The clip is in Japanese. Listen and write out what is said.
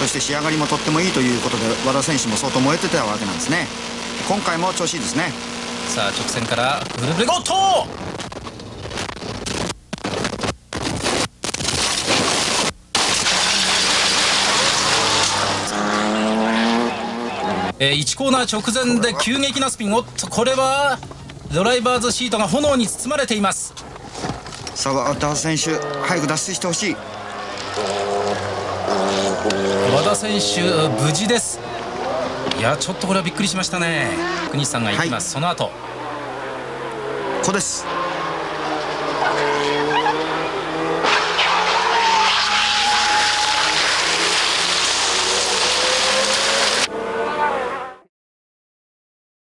そして仕上がりもとってもいいということで和田選手も相当燃えてたわけなんですね。今回も調子いいですね。 さあ直線からぐるぐるゴート1コーナー直前で急激なスピン。おっとこれはドライバーズシートが炎に包まれています。 さあ和田選手早く脱出してほしい。 和田選手無事です。いやちょっとこれはびっくりしましたね。国西さんが行きます、その後ここです。